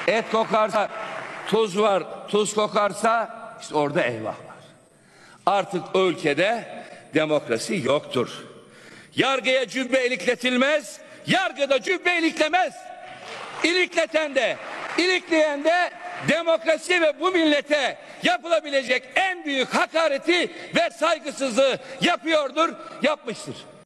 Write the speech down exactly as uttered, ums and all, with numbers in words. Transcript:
Et kokarsa, tuz var, tuz kokarsa işte orada eyvah var. Artık ülkede demokrasi yoktur. Yargıya cübbe ilikletilmez, yargı da cübbe iliklemez. İlikleten de, ilikleyen de demokrasi ve bu millete yapılabilecek en büyük hakareti ve saygısızlığı yapıyordur, yapmıştır.